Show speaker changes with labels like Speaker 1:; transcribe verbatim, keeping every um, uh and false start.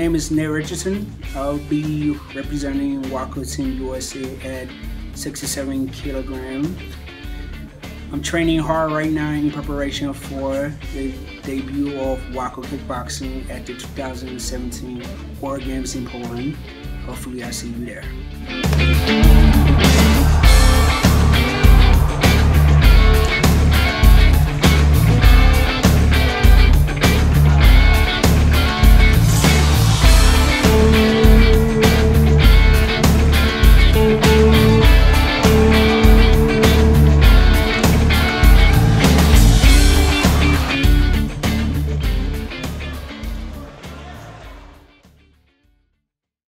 Speaker 1: name is Richardson. I'll be representing WAKO Team U S A at sixty-seven kilograms. I'm training hard right now in preparation for the debut of WAKO Kickboxing at the two thousand seventeen World Games in Poland. Hopefully I see you there.